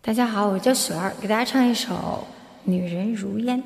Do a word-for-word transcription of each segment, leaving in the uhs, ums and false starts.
大家好，我叫雪儿，给大家唱一首《女人如烟》。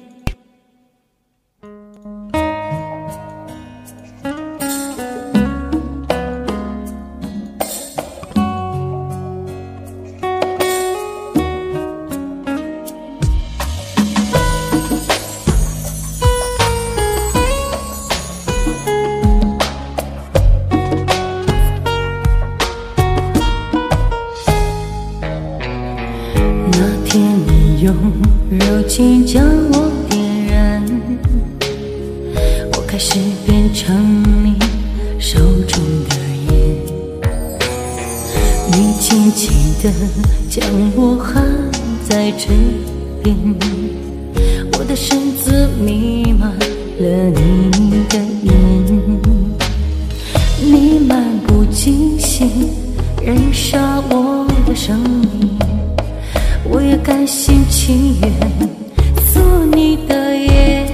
用柔情将我点燃，我开始变成你手中的烟。你轻轻地将我含在枕边，我的身子弥漫了你的烟。你漫不经心燃烧我的生命，我也甘心情愿做你的烟。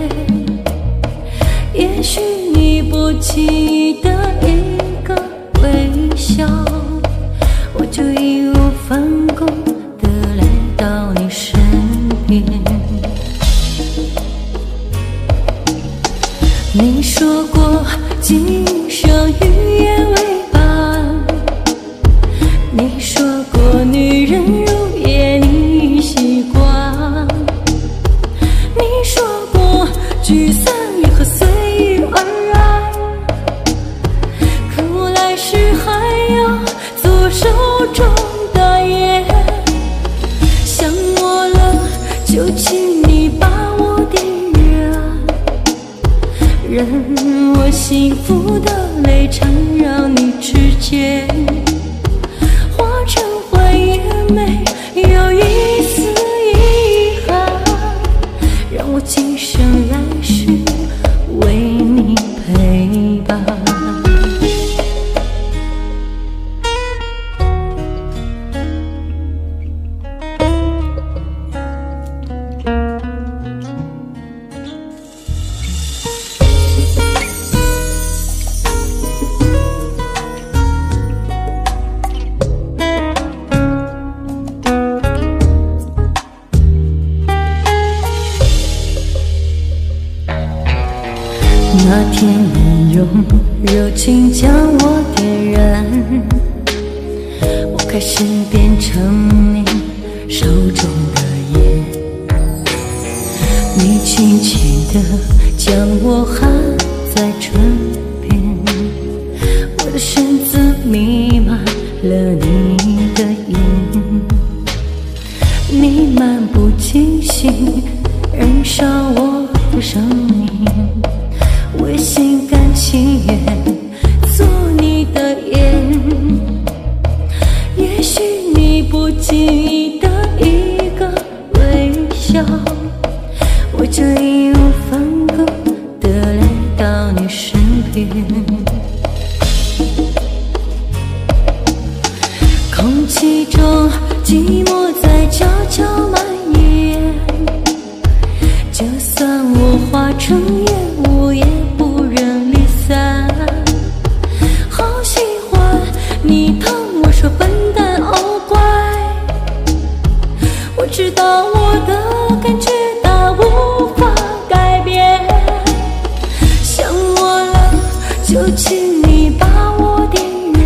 也许你不记得一个微笑，我就义无反顾地来到你身边。你说过今生与烟为伴，你说过女人如烟你习惯，你说过聚散离合随遇而安，可我来世还要做手中的烟。想我了就请你把我点燃，任我幸福的泪缠绕你指尖，化成幻也美有一丝遗憾，让我今生来世为你陪伴。那天你用柔情将我点燃，我开始变成你手中的烟。你轻轻地将我含在唇边，我的身子弥漫了你的烟。你漫不经心燃烧我的生命，我也心甘情愿做你的烟。也许你不记得一个微笑，我就义无反顾地来到你身边。空气中寂寞在悄悄蔓延，就算我化成烟雾也不忍离散。好喜欢你疼我说笨蛋哦乖，我知道我的感觉它无法改变。想我了就请你把我点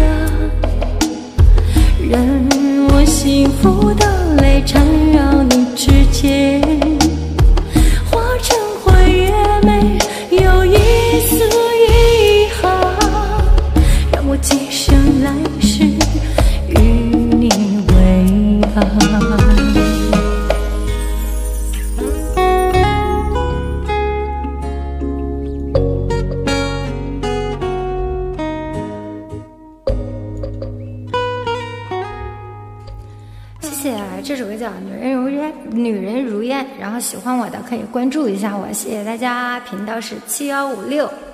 燃，任我幸福的泪缠绕你指尖，化成幻也美有一丝遗憾，让我今生来世与你为伴。 谢谢，这首歌叫《女人如烟》，女人如烟。然后喜欢我的可以关注一下我，谢谢大家。频道是七幺五六。